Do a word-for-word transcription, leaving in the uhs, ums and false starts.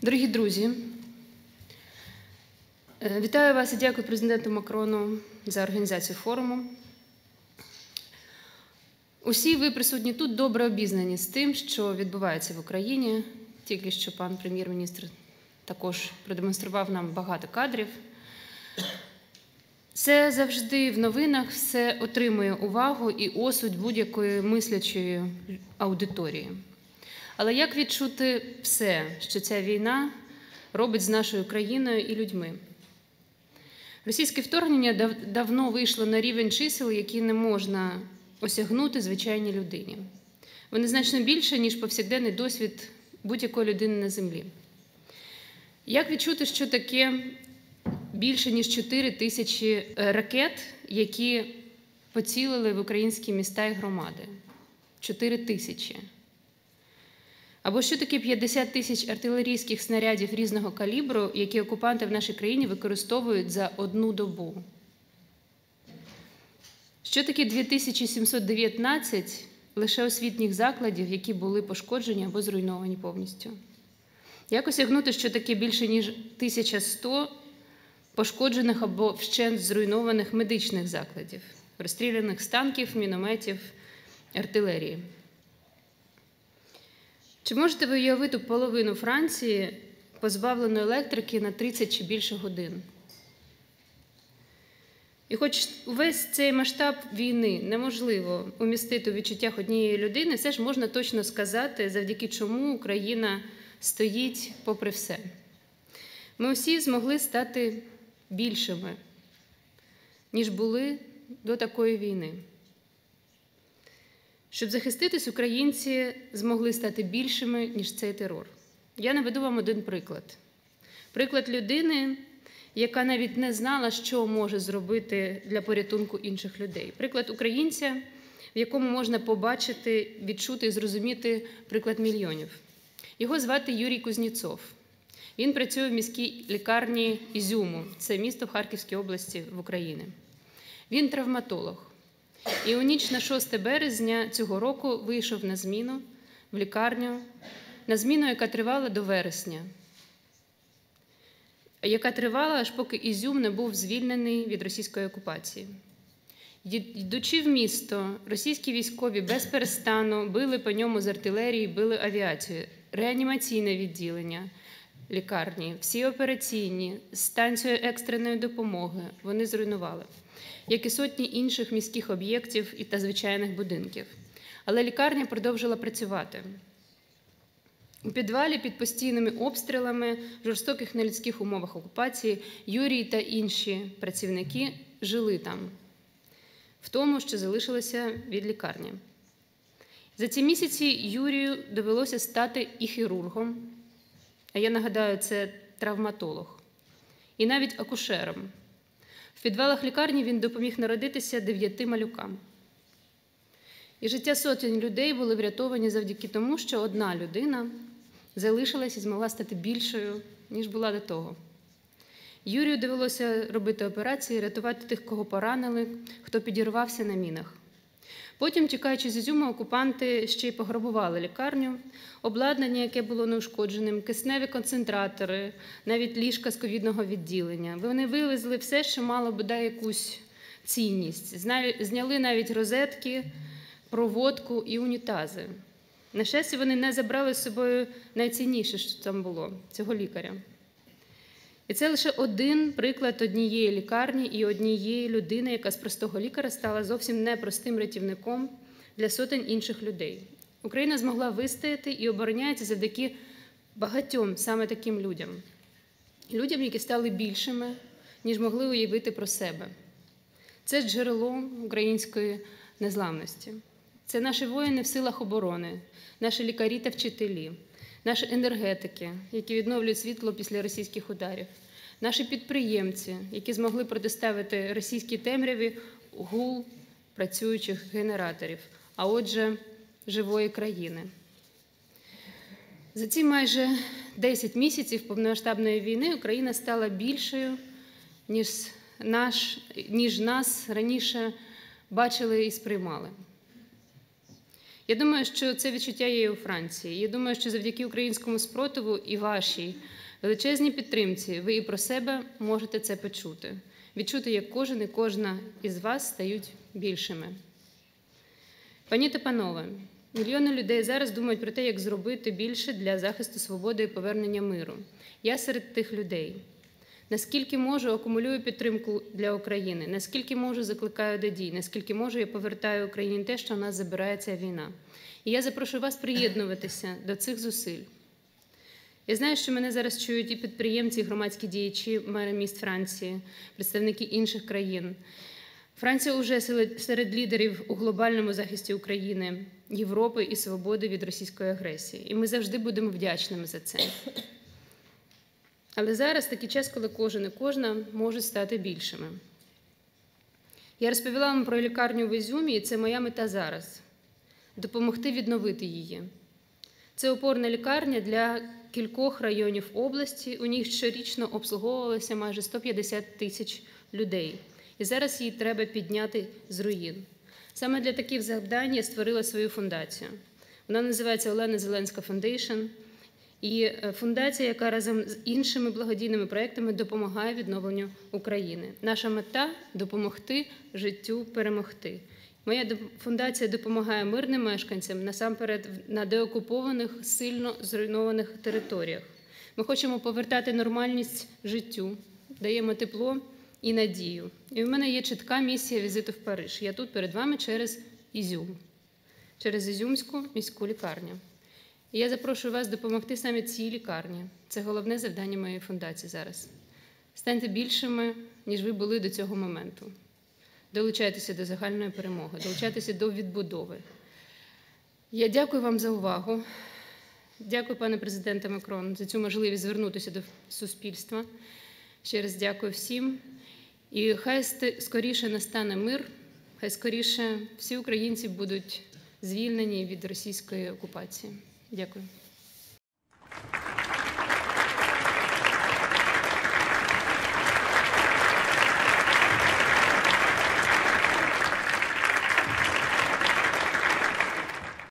Дорогі друзі, вітаю вас і дякую президенту Макрону за організацію форуму. Усі ви присутні тут добре обізнані з тим, що відбувається в Україні. Тільки що пан прем'єр-міністр також продемонстрував нам багато кадрів. Це завжди в новинах, все отримує увагу і осуд будь-якої мислячої аудиторії. Але як відчути все, що ця війна робить з нашою країною і людьми? Російське вторгнення дав, давно вийшло на рівень чисел, які не можна осягнути звичайній людині. Вони значно більше, ніж повсякденний досвід будь-якої людини на землі. Як відчути, що таке більше, ніж чотири тисячі ракет, які поцілили в українські міста і громади? чотири тисячі. Або що таке п'ятдесят тисяч артилерійських снарядів різного калібру, які окупанти в нашій країні використовують за одну добу? Що таке дві тисячі сімсот дев'ятнадцять лише освітніх закладів, які були пошкоджені або зруйновані повністю? Як осягнути, що таке більше, ніж тисяча сто пошкоджених або вщент зруйнованих медичних закладів, розстріляних з танків, мінометів, артилерії? Чи можете ви уявити половину Франції, позбавлену електрики на тридцять чи більше годин? І хоч увесь цей масштаб війни неможливо умістити у відчуттях однієї людини, все ж можна точно сказати, завдяки чому Україна стоїть попри все. Ми усі змогли стати більшими, ніж були до такої війни. Щоб захиститись, українці змогли стати більшими, ніж цей терор. Я наведу вам один приклад. Приклад людини, яка навіть не знала, що може зробити для порятунку інших людей. Приклад українця, в якому можна побачити, відчути і зрозуміти приклад мільйонів. Його звати Юрій Кузнєцов. Він працює в міській лікарні Ізюму. Це місто в Харківській області в Україні. Він травматолог. І у ніч на шосте березня цього року вийшов на зміну в лікарню, на зміну, яка тривала до вересня, яка тривала, аж поки Ізюм не був звільнений від російської окупації. Йдучи в місто, російські військові без перестану били по ньому з артилерії, били авіацію, реанімаційне відділення лікарні, всі операційні, станцію екстреної допомоги вони зруйнували, як і сотні інших міських об'єктів та звичайних будинків. Але лікарня продовжила працювати. У підвалі під постійними обстрілами, в жорстоких нелюдських умовах окупації Юрій та інші працівники жили там, в тому, що залишилося від лікарні. За ці місяці Юрію довелося стати і хірургом, а я нагадаю, це травматолог, і навіть акушером. В підвалах лікарні він допоміг народитися дев'яти малюкам. І життя сотень людей були врятовані завдяки тому, що одна людина залишилась і змогла стати більшою, ніж була до того. Юрію довелося робити операції, рятувати тих, кого поранили, хто підірвався на мінах. Потім, тікаючи з Ізюму, окупанти ще й пограбували лікарню, обладнання, яке було неушкодженим, кисневі концентратори, навіть ліжка з ковідного відділення. Вони вивезли все, що мало бодай якусь цінність. Зняли навіть розетки, проводку і унітази. На щастя, вони не забрали з собою найцінніше, що там було – цього лікаря. І це лише один приклад однієї лікарні і однієї людини, яка з простого лікаря стала зовсім непростим рятівником для сотень інших людей. Україна змогла вистояти і обороняється завдяки багатьом саме таким людям. Людям, які стали більшими, ніж могли уявити про себе. Це джерело української незламності. Це наші воїни в силах оборони, наші лікарі та вчителі, наші енергетики, які відновлюють світло після російських ударів, наші підприємці, які змогли протиставити російській темряві гул працюючих генераторів, а отже, живої країни. За ці майже десять місяців повномасштабної війни Україна стала більшою, ніж, наш, ніж нас раніше бачили і сприймали. Я думаю, що це відчуття є і у Франції. Я думаю, що завдяки українському спротиву і вашій величезній підтримці ви і про себе можете це почути. Відчути, як кожен і кожна із вас стають більшими. Пані та панове, мільйони людей зараз думають про те, як зробити більше для захисту свободи і повернення миру. Я серед тих людей. Наскільки можу, акумулюю підтримку для України, наскільки можу, закликаю до дій, наскільки можу, я повертаю Україні те, що в нас забирає ця війна. І я запрошую вас приєднуватися до цих зусиль. Я знаю, що мене зараз чують і підприємці, і громадські діячі, мери міст Франції, представники інших країн. Франція вже серед лідерів у глобальному захисті України, Європи і свободи від російської агресії. І ми завжди будемо вдячними за це. Але зараз такий час, коли кожен і кожна можуть стати більшими. Я розповіла вам про лікарню в Ізюмі, і це моя мета зараз – допомогти відновити її. Це опорна лікарня для кількох районів області, у них щорічно обслуговувалося майже сто п'ятдесят тисяч людей. І зараз її треба підняти з руїн. Саме для таких завдань я створила свою фундацію. Вона називається Олена Зеленська Фондейшн. І фундація, яка разом з іншими благодійними проєктами допомагає відновленню України. Наша мета – допомогти життю перемогти. Моя фундація допомагає мирним мешканцям, насамперед на деокупованих, сильно зруйнованих територіях. Ми хочемо повертати нормальність життю, даємо тепло і надію. І в мене є чітка місія візиту в Париж. Я тут перед вами через Ізюм, через Ізюмську міську лікарню. І я запрошую вас допомогти саме цій лікарні. Це головне завдання моєї фундації зараз. Станьте більшими, ніж ви були до цього моменту. Долучайтеся до загальної перемоги, долучайтеся до відбудови. Я дякую вам за увагу. Дякую, пане президенте Макрон, за цю можливість звернутися до суспільства. Ще раз дякую всім. І хай скоріше настане мир, хай скоріше всі українці будуть звільнені від російської окупації. Дякую.